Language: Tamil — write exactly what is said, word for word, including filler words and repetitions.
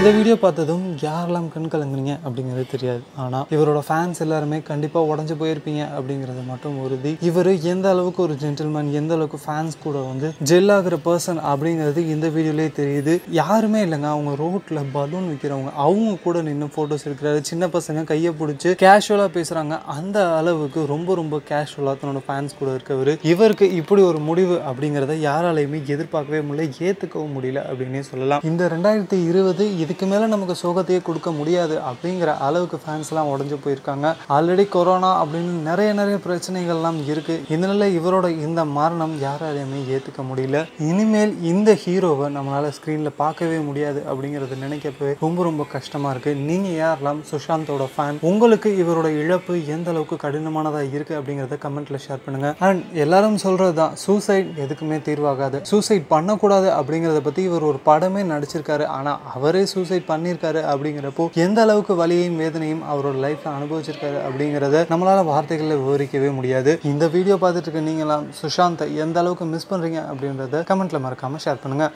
இந்த வீடியோ பார்த்ததும் யாரெல்லாம் கண் கலங்குறீங்க அப்படிங்கிறது தெரியாது. ஆனால் இவரோட ஃபேன்ஸ் எல்லாருமே கண்டிப்பாக உடஞ்சு போயிருப்பீங்க அப்படிங்கிறது மட்டும் உறுதி. இவர் எந்த அளவுக்கு ஒரு ஜென்டில்மேன், எந்த அளவுக்கு ஃபேன்ஸ் கூட வந்து ஜெல் ஆகிற பர்சன் அப்படிங்கிறது இந்த வீடியோலேயே தெரியுது. யாருமே இல்லைங்க, அவங்க ரோட்டில் பலூன் விற்கிறவங்க அவங்க கூட நின்று ஃபோட்டோஸ் எடுக்கிறாரு. சின்ன பசங்க கையை பிடிச்சி கேஷுவலாக பேசுகிறாங்க. அந்த அளவுக்கு ரொம்ப ரொம்ப கேஷுவலாக தன்னோட ஃபேன்ஸ் கூட இருக்கவர். இவருக்கு இப்படி ஒரு முடிவு அப்படிங்கிறத யாராலையுமே எதிர்பார்க்கவே முடியல, ஏற்றுக்கவும் முடியல அப்படின்னே சொல்லலாம். இந்த ரெண்டாயிரத்தி இருபது இதுக்கு மேலே நமக்கு சோகத்தையே கொடுக்க முடியாது அப்படிங்கிற அளவுக்கு ஃபேன்ஸ்லாம் உடஞ்சு போயிருக்காங்க. ஆல்ரெடி கொரோனா அப்படின்னு நிறைய நிறைய பிரச்சனைகள்லாம் இருக்குது. இதனால இவரோட இந்த மரணம் யாராலையுமே ஏற்றுக்க முடியல. இனிமேல் இந்த ஹீரோவை நம்மளால் ஸ்க்ரீனில் பார்க்கவே முடியாது அப்படிங்கிறத நினைக்கப்பவே ரொம்ப ரொம்ப கஷ்டமாக இருக்குது. நீங்கள் யாரெல்லாம் சுஷாந்தோட ஃபேன், உங்களுக்கு இவரோட இழப்பு எந்த அளவுக்கு கடினமானதாக இருக்குது அப்படிங்கிறத கமெண்ட்டில் ஷேர் பண்ணுங்கள். அண்ட் எல்லாரும் சொல்கிறது தான், சூசைட் எதுக்குமே தீர்வாகாது, சூசைட் பண்ணக்கூடாது அப்படிங்கிறத பற்றி இவர் ஒரு படமே நடிச்சிருக்காரு. ஆனால் அவரே சூசைட் பண்ணியிருக்காரு அப்படிங்கிறப்போ எந்த அளவுக்கு வலியையும் வேதனையும் அவரோட லைஃப்ல அனுபவிச்சிருக்காரு அப்படிங்கிறத நம்மளால வார்த்தைகளில் விவரிக்கவே முடியாது. இந்த வீடியோ பார்த்துட்டு இருக்க நீங்களாம் சுஷாந்தை எந்த அளவுக்கு மிஸ் பண்றீங்க அப்படின்றத கமெண்ட்ல மறக்காம ஷேர் பண்ணுங்க.